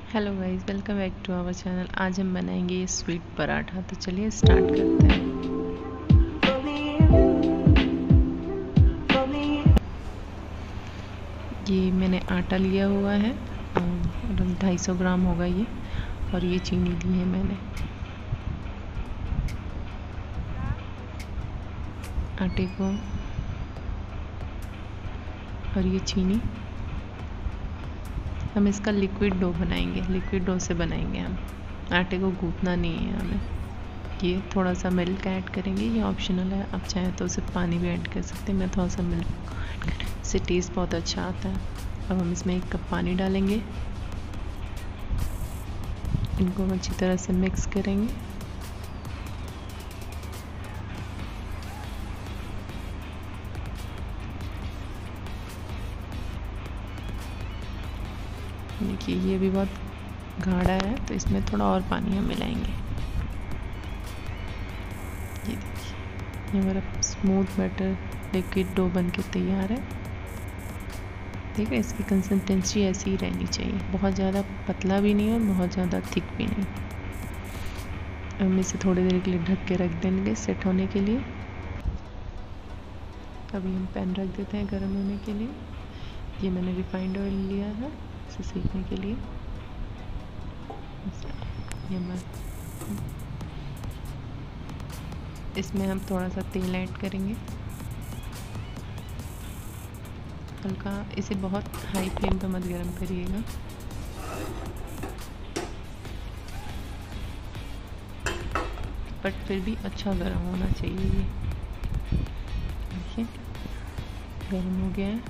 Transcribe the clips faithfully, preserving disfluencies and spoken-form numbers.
Hello guys, welcome back to our channel. आज हम बनाएंगे ये स्वीट पराठा। तो चलिए स्टार्ट करते हैं। ये मैंने आटा लिया हुआ है और ढाई सौ ग्राम होगा ये, और ये चीनी ली है मैंने। आटे को और ये चीनी, हम इसका लिक्विड डो बनाएंगे। लिक्विड डो से बनाएंगे हम, आटे को गूंथना नहीं है हमें। ये थोड़ा सा मिल्क ऐड करेंगे, ये ऑप्शनल है, आप चाहें तो सिर्फ पानी भी ऐड कर सकते हैं। मैं थोड़ा सा मिल्क ऐड करें, इससे टेस्ट बहुत अच्छा आता है। अब हम इसमें एक कप पानी डालेंगे, इनको हम अच्छी तरह से मिक्स करेंगे। देखिए ये भी बहुत गाढ़ा है, तो इसमें थोड़ा और पानी हम मिलाएंगे। ये देखिए ये हमारा स्मूथ बैटर लिक्विड डो बन के तैयार है। ठीक है, इसकी कंसिस्टेंसी ऐसी ही रहनी चाहिए, बहुत ज़्यादा पतला भी नहीं और बहुत ज़्यादा थिक भी नहीं। हम इसे थोड़ी देर के लिए ढक के रख देंगे सेट होने के लिए। अभी हम पैन रख देते हैं गर्म होने के लिए। ये मैंने रिफाइंड ऑयल लिया है इसे सेकने के लिए। ये मैं इसमें हम थोड़ा सा तेल ऐड करेंगे, हल्का। इसे बहुत हाई फ्लेम पर मत गरम करिएगा। बट फिर भी अच्छा गरम होना चाहिए। ये देखिए गरम हो गया है।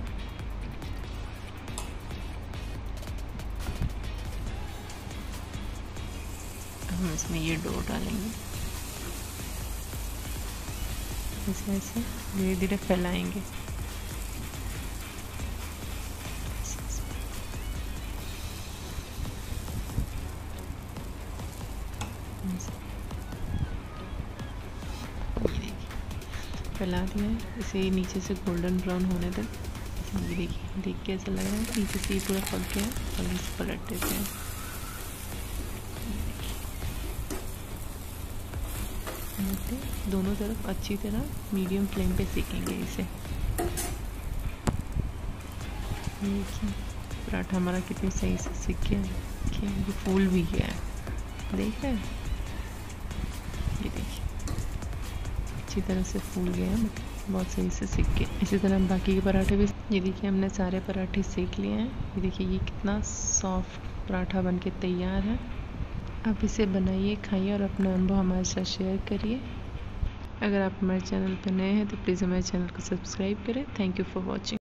हम इसमें ये डो डालेंगे, ऐसे ऐसे धीरे धीरे फैलाएंगे। फैला दिया है, इसे नीचे से गोल्डन ब्राउन होने तक। ये देखिए, देख के ऐसा लग रहा है नीचे से ये पूरा पक गया है। और इसे पलट देते हैं। दोनों तरफ अच्छी तरह मीडियम फ्लेम पे सेकेंगे इसे। देखिए पराठा हमारा कितनी सही से सीख गया है, देखिए ये फूल भी गया है। देख रहे हैं, ये देखिए अच्छी तरह से फूल गया है, बहुत सही से सीख के। इसी तरह हम बाकी के पराठे भी, ये देखिए हमने सारे पराठे सेक लिए हैं। ये देखिए ये कितना सॉफ्ट पराठा बन के तैयार है। आप इसे बनाइए, खाइए और अपना अनुभव हमारे साथ शेयर करिए। अगर आप हमारे चैनल पर नए हैं तो प्लीज़ हमारे चैनल को सब्सक्राइब करें। Thank you for watching.